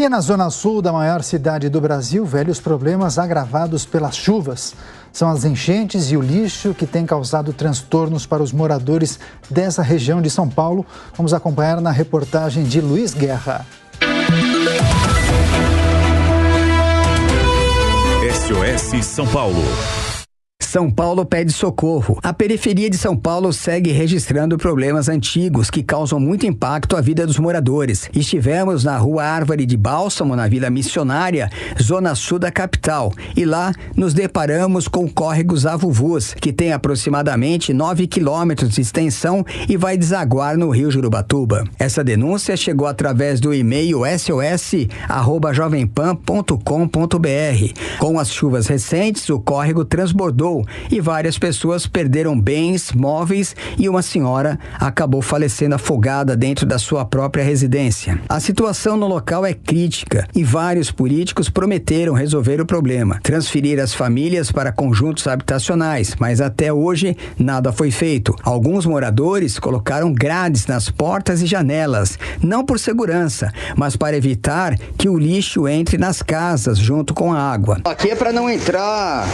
E é na zona sul da maior cidade do Brasil, velhos problemas agravados pelas chuvas. São as enchentes e o lixo que têm causado transtornos para os moradores dessa região de São Paulo. Vamos acompanhar na reportagem de Luiz Guerra. SOS São Paulo. São Paulo pede socorro. A periferia de São Paulo segue registrando problemas antigos que causam muito impacto à vida dos moradores. Estivemos na Rua Árvore de Bálsamo, na Vila Missionária, zona sul da capital. E lá nos deparamos com o córrego Zavuvus, que tem aproximadamente 9 quilômetros de extensão e vai desaguar no Rio Jurubatuba. Essa denúncia chegou através do e-mail sos@jovempan.com.br. Com as chuvas recentes, o córrego transbordou e várias pessoas perderam bens, móveis e uma senhora acabou falecendo afogada dentro da sua própria residência. A situação no local é crítica e vários políticos prometeram resolver o problema, transferir as famílias para conjuntos habitacionais, mas até hoje nada foi feito. Alguns moradores colocaram grades nas portas e janelas, não por segurança, mas para evitar que o lixo entre nas casas junto com a água. Aqui é para não entrar...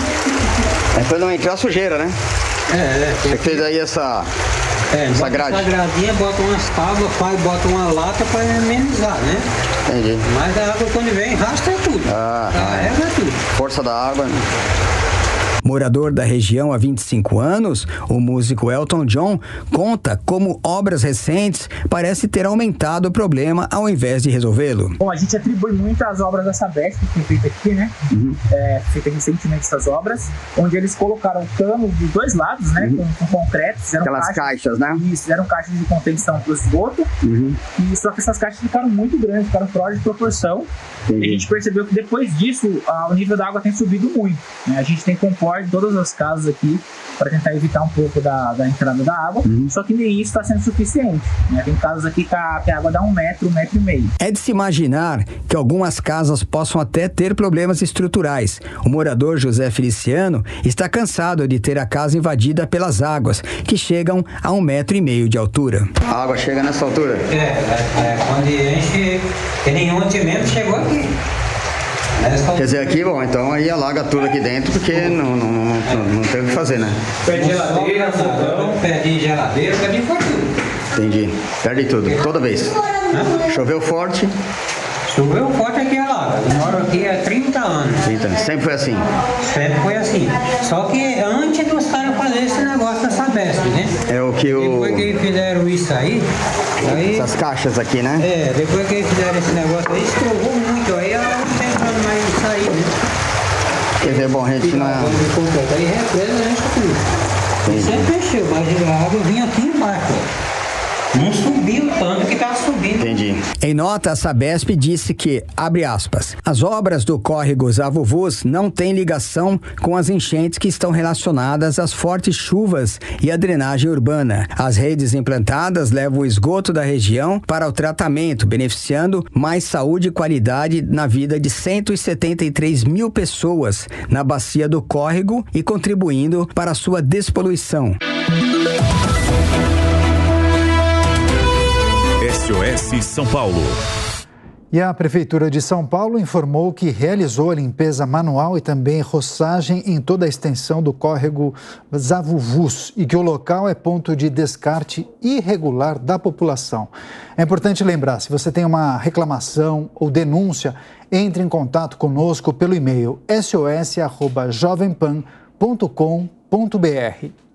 É pra não entrar sujeira, né? Você fez aí essa grade. Essa gradinha, bota umas tábuas, bota uma lata pra amenizar, né? Entendi. Mas a água quando vem, rastra tudo. Carrega tudo. Força da água. Morador da região há 25 anos, o músico Elton John conta como obras recentes parecem ter aumentado o problema ao invés de resolvê-lo. Bom, a gente atribui muito às obras da Sabesp que foi feita aqui, né? Feita recentemente essas obras, onde eles colocaram cano dos dois lados, né? Com concreto. Fizeram aquelas caixas, né? Isso, fizeram caixas de contenção para o esgoto. E só que essas caixas ficaram muito grandes, ficaram fora de proporção. E a gente percebeu que depois disso, o nível da água tem subido muito, né? A gente tem compor em todas as casas aqui para tentar evitar um pouco da entrada da água, só que nem isso está sendo suficiente, né? Tem casas aqui que a água dá 1 metro, 1,5 metro. É de se imaginar que algumas casas possam até ter problemas estruturais. O morador José Feliciano está cansado de ter a casa invadida pelas águas, que chegam a 1,5 metro de altura. A água chega nessa altura? Quando enche, que nem ontem mesmo chegou aqui. Quer dizer, aqui, bom, então aí alaga tudo aqui dentro, porque não tem o que fazer, né? Perde geladeira, fogão, perde geladeira, perde tudo. Entendi. Perde tudo, toda vez. Choveu forte. Choveu forte aqui, alaga. Eu moro aqui há 30 anos. 30 anos. Sempre foi assim? Sempre foi assim. Só que antes dos caras fazerem esse negócio da Sabesp, né? É o que Depois que eles fizeram isso aí... Essas caixas aqui, né? Depois que eles fizeram esse negócio aí, estrogou muito. Aí ela não tem pra mais sair, né? Quer dizer, bom, a gente não é... Aí represa, né? E sempre encheu, mas a água vinha aqui embaixo, não subiu tanto que estava subindo. Entendi. Em nota, a Sabesp disse que, abre aspas, as obras do córrego Zavuvus não têm ligação com as enchentes que estão relacionadas às fortes chuvas e à drenagem urbana. As redes implantadas levam o esgoto da região para o tratamento, beneficiando mais saúde e qualidade na vida de 173 mil pessoas na bacia do córrego e contribuindo para a sua despoluição. SOS São Paulo. E a Prefeitura de São Paulo informou que realizou a limpeza manual e também roçagem em toda a extensão do córrego Zavuvus e que o local é ponto de descarte irregular da população. É importante lembrar, se você tem uma reclamação ou denúncia, entre em contato conosco pelo e-mail sos@jovempan.com.br.